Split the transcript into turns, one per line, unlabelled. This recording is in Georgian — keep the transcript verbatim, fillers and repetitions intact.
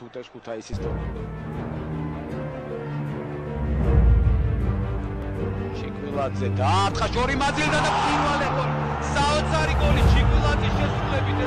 თუტეს ქუთაისის თორე. ჩიკვილაძე დაათხა შორი მაძილდა და პირველი გოლი. საოცარი გოლი ჩიკვილაძის შესრულებით.